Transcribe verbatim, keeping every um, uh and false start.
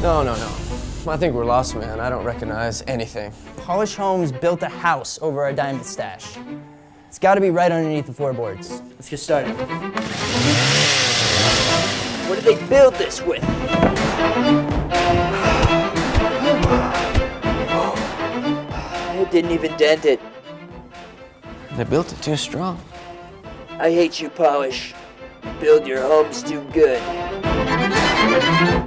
No, no, no. I think we're lost, man. I don't recognize anything. Pahlisch Homes built a house over our diamond stash. It's got to be right underneath the floorboards. Let's get started. What did they build this with? It didn't even dent it. They built it too strong. I hate you, Pahlisch. You build your homes too good.